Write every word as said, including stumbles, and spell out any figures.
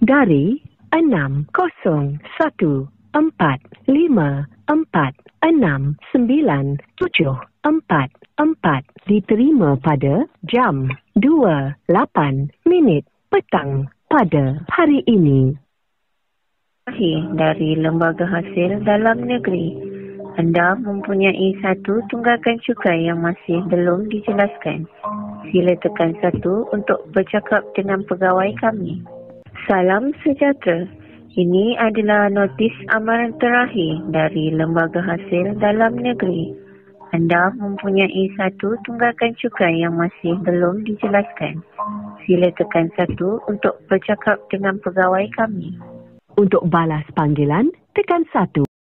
dari enam kosong satu empat lima empat enam sembilan tujuh empat empat diterima pada jam dua lapan minit petang pada hari ini. Dari Lembaga Hasil Dalam Negeri, anda mempunyai satu tunggakan cukai yang masih belum dijelaskan. Sila tekan satu untuk bercakap dengan pegawai kami. Salam sejahtera. Ini adalah notis amaran terakhir dari Lembaga Hasil Dalam Negeri. Anda mempunyai satu tunggakan cukai yang masih belum dijelaskan. Sila tekan satu untuk bercakap dengan pegawai kami. Untuk balas panggilan, tekan satu.